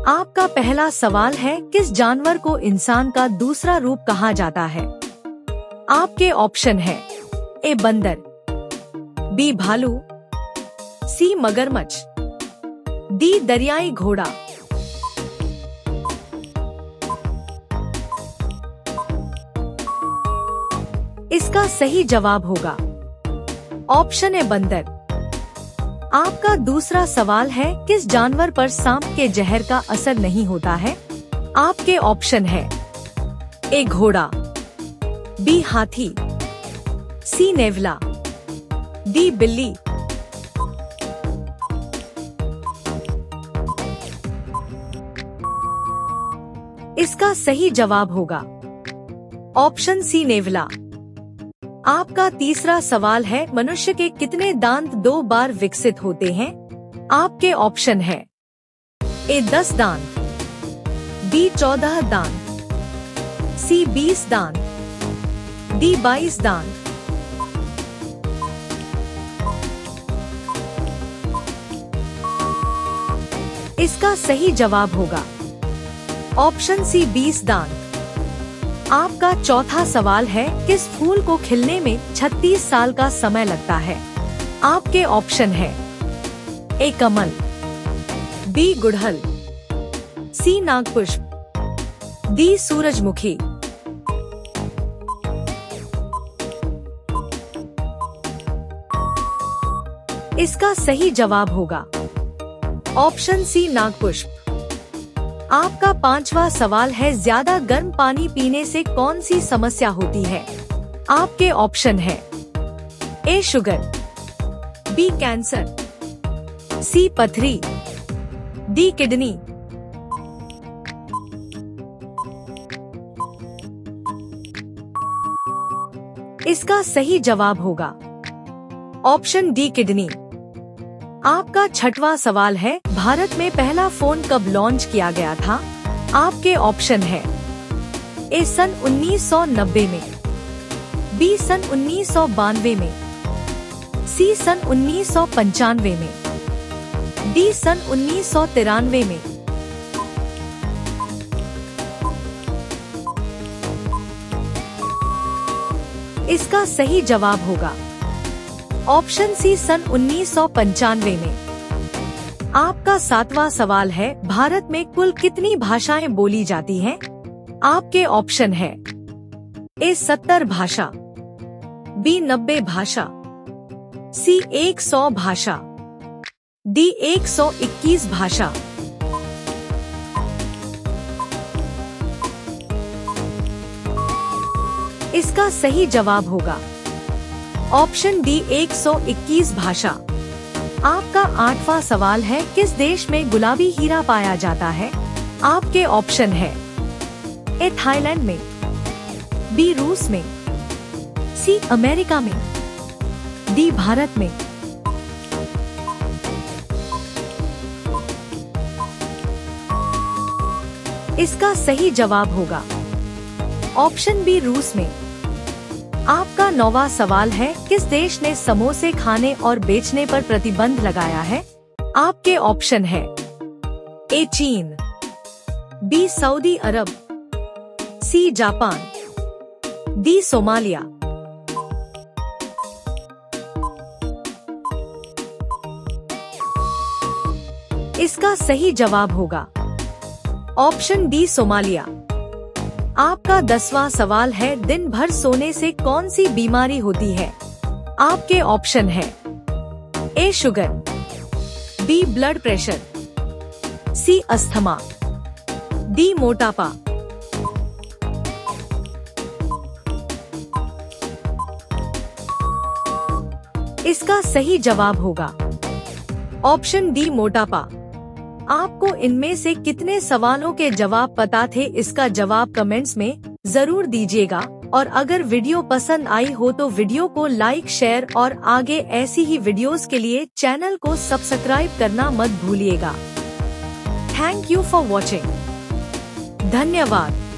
आपका पहला सवाल है, किस जानवर को इंसान का दूसरा रूप कहा जाता है? आपके ऑप्शन है ए बंदर, बी भालू, सी मगरमच्छ, डी दरियाई घोड़ा। इसका सही जवाब होगा ऑप्शन ए बंदर। आपका दूसरा सवाल है, किस जानवर पर सांप के जहर का असर नहीं होता है? आपके ऑप्शन है ए घोड़ा, बी हाथी, सी नेवला, डी बिल्ली। इसका सही जवाब होगा ऑप्शन सी नेवला। आपका तीसरा सवाल है, मनुष्य के कितने दांत 2 बार विकसित होते हैं? आपके ऑप्शन है ए 10 दांत, बी 14 दांत, सी 20 दांत, डी 22 दांत। इसका सही जवाब होगा ऑप्शन सी 20 दांत। आपका चौथा सवाल है, किस फूल को खिलने में 36 साल का समय लगता है? आपके ऑप्शन है ए कमल, बी गुड़हल, सी नागपुष्प, डी सूरजमुखी। इसका सही जवाब होगा ऑप्शन सी नागपुष्प। आपका पांचवा सवाल है, ज्यादा गर्म पानी पीने से कौन सी समस्या होती है? आपके ऑप्शन है A sugar, B cancer, C पथरी, डी किडनी। इसका सही जवाब होगा ऑप्शन डी किडनी। आपका छठवां सवाल है, भारत में पहला फोन कब लॉन्च किया गया था? आपके ऑप्शन है ए सन 1990 में, बी सन 1992 में, सी सन 1995 में, डी सन 1993 में। इसका सही जवाब होगा ऑप्शन सी सन 1995 में। आपका सातवां सवाल है, भारत में कुल कितनी भाषाएं बोली जाती हैं? आपके ऑप्शन है ए 70 भाषा, बी 90 भाषा, सी 100 भाषा, डी 121 भाषा। इसका सही जवाब होगा ऑप्शन डी 121 भाषा। आपका आठवां सवाल है, किस देश में गुलाबी हीरा पाया जाता है? आपके ऑप्शन है ए थाईलैंड में, बी रूस में, सी अमेरिका में, डी भारत में। इसका सही जवाब होगा ऑप्शन बी रूस में। आपका नौवां सवाल है, किस देश ने समोसे खाने और बेचने पर प्रतिबंध लगाया है? आपके ऑप्शन है ए चीन, बी सऊदी अरब, सी जापान, डी सोमालिया। इसका सही जवाब होगा ऑप्शन डी सोमालिया। आपका 10वां सवाल है, दिन भर सोने से कौन सी बीमारी होती है? आपके ऑप्शन है A sugar, B blood pressure, C asthma, D मोटापा। इसका सही जवाब होगा ऑप्शन डी मोटापा। आपको इनमें से कितने सवालों के जवाब पता थे? इसका जवाब कमेंट्स में जरूर दीजिएगा। और अगर वीडियो पसंद आई हो तो वीडियो को लाइक, शेयर और आगे ऐसी ही वीडियोस के लिए चैनल को सब्सक्राइब करना मत भूलिएगा। Thank you for watching. धन्यवाद।